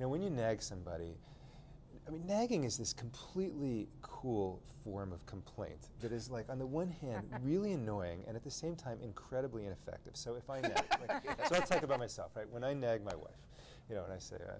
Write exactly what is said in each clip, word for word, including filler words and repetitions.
know, when you nag somebody, I mean, nagging is this completely cool form of complaint that is, like, on the one hand, really annoying and at the same time incredibly ineffective. So if I nag, like, so I'll talk about myself, right? When I nag my wife, you know, and I say, uh,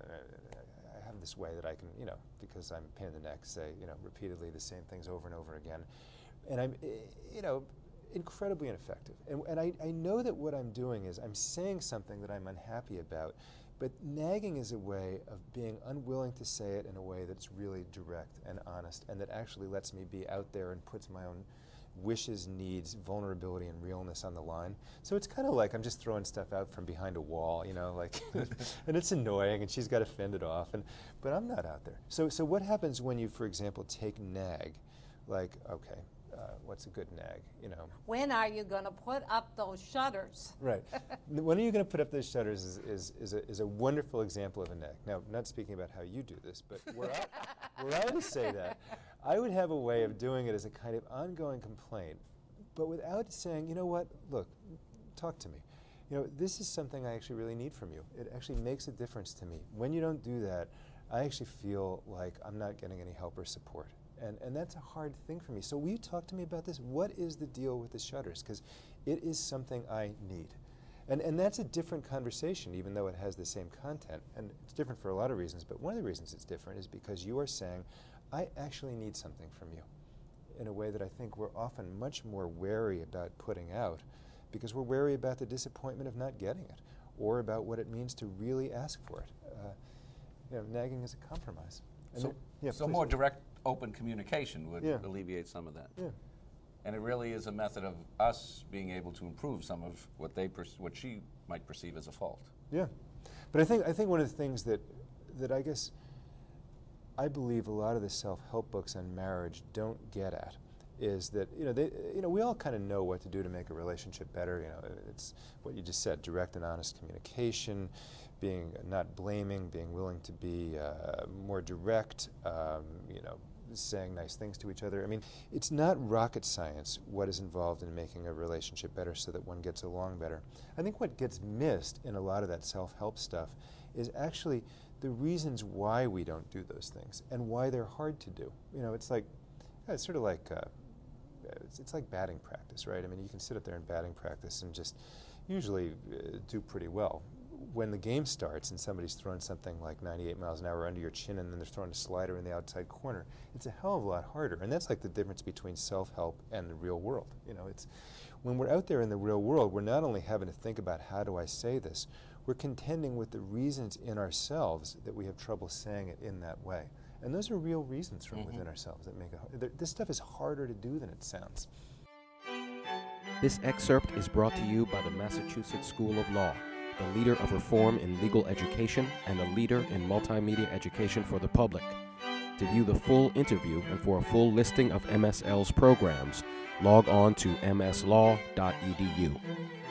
I have this way that I can, you know, because I'm a pain in the neck, say, you know, repeatedly the same things over and over again. And I'm, you know, incredibly ineffective. And, and I, I know that what I'm doing is I'm saying something that I'm unhappy about, but nagging is a way of being unwilling to say it in a way that's really direct and honest and that actually lets me be out there and puts my own wishes, needs, vulnerability, and realness on the line. So it's kind of like I'm just throwing stuff out from behind a wall, you know, like, and it's annoying, and she's got to fend it off, and but I'm not out there. So, so what happens when you, for example, take nag, like, okay, uh, what's a good nag, you know? When are you going to put up those shutters? Right. When are you going to put up those shutters is, is, is, a, is a wonderful example of a nag. Now, I'm not speaking about how you do this, but were I, were I to say that, I would have a way of doing it as a kind of ongoing complaint, but without saying, you know what, look, talk to me. You know, this is something I actually really need from you. It actually makes a difference to me. When you don't do that, I actually feel like I'm not getting any help or support. And, and that's a hard thing for me. So will you talk to me about this? What is the deal with the shutters? Because it is something I need. And, and that's a different conversation, even though it has the same content. And it's different for a lot of reasons, but one of the reasons it's different is because you are saying, I actually need something from you, in a way that I think we're often much more wary about putting out, because we're wary about the disappointment of not getting it, or about what it means to really ask for it. Uh, you know, nagging is a compromise. And so it, yeah, so please. more direct, open communication would Yeah. alleviate some of that. Yeah. And it really is a method of us being able to improve some of what they, what she might perceive as a fault. Yeah, but I think I think one of the things that that I guess I believe a lot of the self-help books on marriage don't get at is that, you know, they, you know, we all kind of know what to do to make a relationship better. You know, it's what you just said: direct and honest communication, being not blaming, being willing to be uh, more direct. Um, you know, saying nice things to each other. I mean, it's not rocket science what is involved in making a relationship better so that one gets along better. I think what gets missed in a lot of that self-help stuff is actually the reasons why we don't do those things and why they're hard to do. You know, it's like, it's sort of like, uh, it's, it's like batting practice, right? I mean, you can sit up there in batting practice and just usually uh, do pretty well. When the game starts and somebody's throwing something like ninety-eight miles an hour under your chin and then they're throwing a slider in the outside corner, it's a hell of a lot harder. And that's like the difference between self-help and the real world. You know, it's when we're out there in the real world, we're not only having to think about how do I say this, we're contending with the reasons in ourselves that we have trouble saying it in that way. And those are real reasons from mm-hmm. within ourselves that make it, this stuff is harder to do than it sounds. This excerpt is brought to you by the Massachusetts School of Law, the leader of reform in legal education and a leader in multimedia education for the public. To view the full interview and for a full listing of M S L's programs, log on to m s law dot e d u.